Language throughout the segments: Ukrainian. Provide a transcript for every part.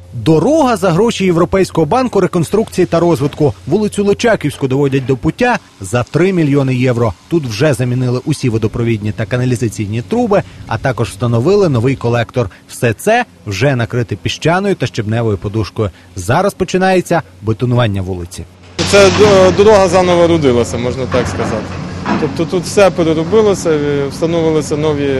Дорога за гроші Європейського банку реконструкції та розвитку. Вулицю Личаківську доводять до пуття за 3 мільйони євро. Тут вже замінили усі водопровідні та каналізаційні труби, а також встановили новий колектор. Все це вже накрите піщаною та щебневою подушкою. Зараз починається бетонування вулиці. Це дорога заново родилася, можна так сказати. Тобто тут все переробилося, встановилися нові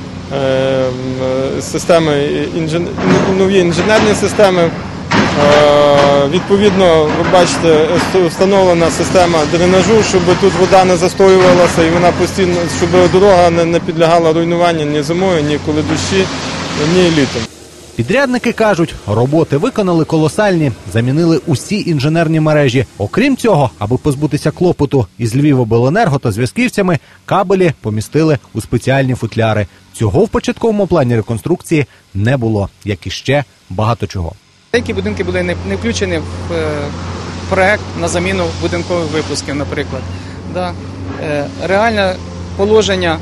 системи, нові інженерні системи. Відповідно, ви бачите, встановлена система дренажу, щоб тут вода не застоювалася і вона постійно, щоб дорога не підлягала руйнуванню ні зимою, ні коли дощі, ні літом. Підрядники кажуть, роботи виконали колосальні, замінили усі інженерні мережі. Окрім цього, аби позбутися клопоту із Львівобленерго та зв'язківцями, кабелі помістили у спеціальні футляри. Цього в початковому плані реконструкції не було, як і ще багато чого. Деякі будинки були не включені в проект на заміну будинкових випусків, наприклад. Реальне положення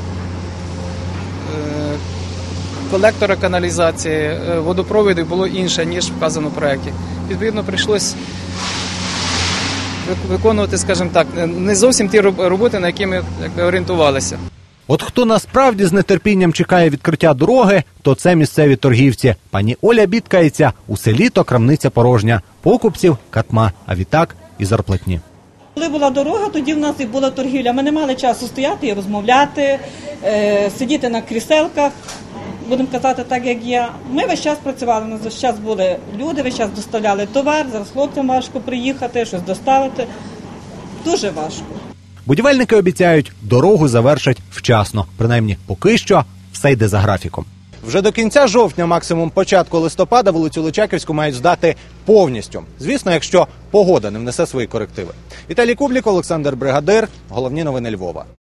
колектора каналізації, водопроводу було інше, ніж вказано в проєкті. Відповідно, прийшлось виконувати, скажімо так, не зовсім ті роботи, на які ми орієнтувалися. От хто насправді з нетерпінням чекає відкриття дороги, то це місцеві торгівці. Пані Оля бідкається, усе літо крамниця порожня, покупців катма, а відтак і зарплатні. Коли була дорога, тоді в нас і була торгівля. Ми не мали часу стояти і розмовляти, сидіти на кріселках, будемо казати так, як є. Ми весь час працювали, у нас весь час були люди, весь час доставляли товар, зараз хлопцям важко приїхати, щось доставити. Дуже важко. Будівельники обіцяють, дорогу завершать вчасно. Принаймні, поки що все йде за графіком. Вже до кінця жовтня, максимум початку листопада, вулицю Личаківську мають здати повністю. Звісно, якщо погода не внесе свої корективи. Віталій Кублік, Олександр Бригадир. Головні новини Львова.